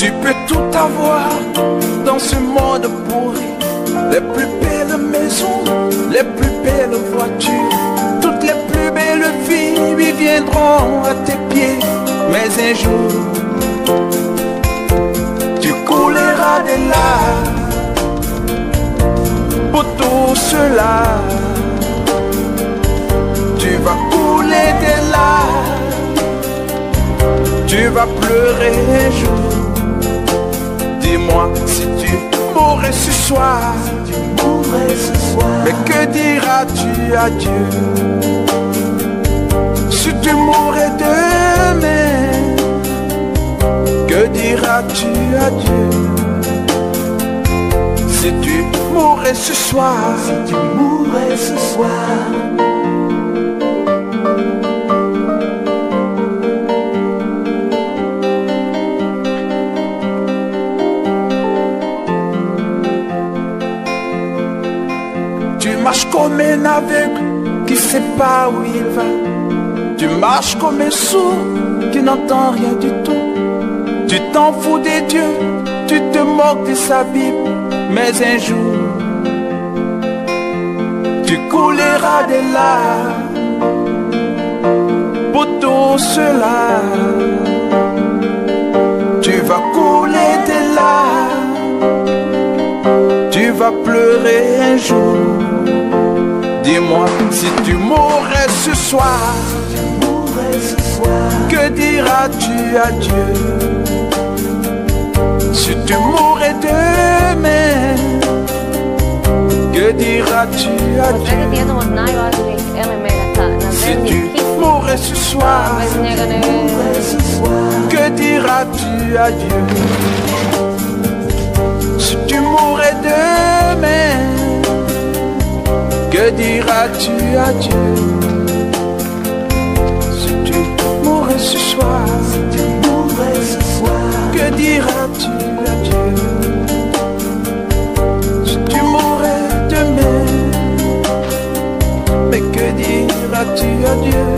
Tu peux tout avoir dans ce monde pourri. Les plus belles maisons, les plus belles voitures, toutes les plus belles filles viendront à tes pieds. Mais un jour, tu couleras des larmes pour tout cela. Tu vas couler des larmes, tu vas pleurer un jour. Dis-moi si tu mourrais ce soir, mais que diras-tu à Dieu? Si tu mourrais demain, que diras-tu à Dieu? Si tu mourrais ce soir, tu marches comme un aveugle qui sait pas où il va. Tu marches comme un sourd qui n'entend rien du tout. Tu t'en fous des dieux, tu te moques de sa Bible. Mais un jour, tu couleras des larmes pour tout cela. Tu vas couler des larmes, tu vas pleurer un jour. Dis-moi si tu mourrais ce soir, que diras-tu à Dieu? Si tu mourrais demain, que diras-tu à Dieu? Si tu mourrais ce soir, que diras-tu à Dieu? Si tu mourrais demain, que diras-tu à Dieu? Si tu mourrais ce soir, que diras-tu à Dieu? Si tu mourrais demain, mais que diras-tu à Dieu?